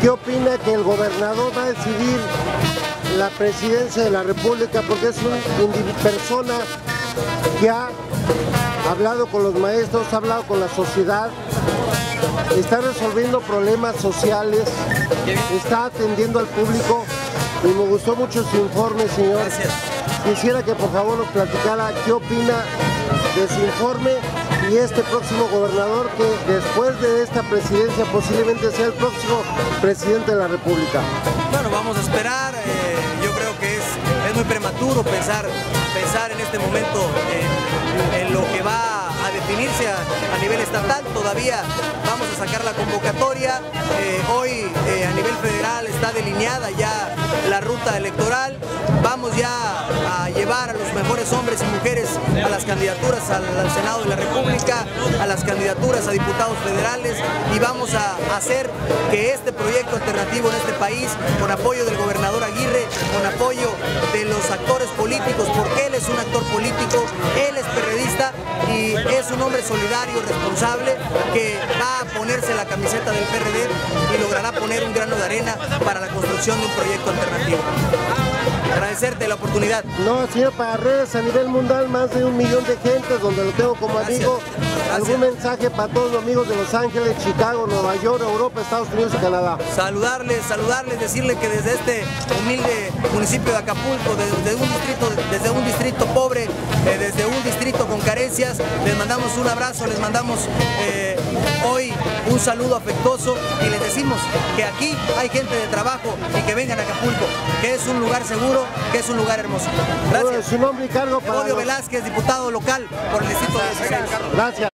¿qué opina que el gobernador va a decidir la presidencia de la República? Porque es una persona que ha hablado con los maestros, ha hablado con la sociedad, está resolviendo problemas sociales, está atendiendo al público y me gustó mucho su informe, señor. Gracias. Quisiera que por favor nos platicara qué opina de su informe y este próximo gobernador que después de esta presidencia posiblemente sea el próximo presidente de la República. Bueno, vamos a esperar. Yo creo que es muy prematuro pensar en este momento en lo que va a definirse a nivel estatal. Todavía vamos a sacar la convocatoria. Hoy a nivel federal está delineada ya la ruta electoral. Vamos ya a llevar a los mejores hombres y mujeres a las candidaturas al Senado de la República, a las candidaturas a diputados federales, y vamos a hacer que este proyecto alternativo en este país, con apoyo del gobernador Aguirre, con apoyo de los actores políticos, porque él es un actor político, él es perredista y es un hombre solidario, responsable, que va a ponerse la camiseta del PRD y logrará poner un grano de arena para la construcción de un proyecto alternativo. Agradecerte la oportunidad. No, señor, para redes a nivel mundial, más de 1 millón de gentes, donde lo tengo como amigo. ¿Algún mensaje para todos los amigos de Los Ángeles, Chicago, Nueva York, Europa, Estados Unidos y Canadá? Saludarles, decirles que desde este humilde municipio de Acapulco, desde un distrito pobre, desde un distrito con carencias, les mandamos un abrazo, les mandamos hoy un saludo afectuoso y les decimos que aquí hay gente de trabajo y que vengan a Acapulco, que es un lugar seguro, que es un lugar hermoso. Gracias. Su nombre y cargo para Evodio Velázquez, diputado local por el distrito 16. Gracias.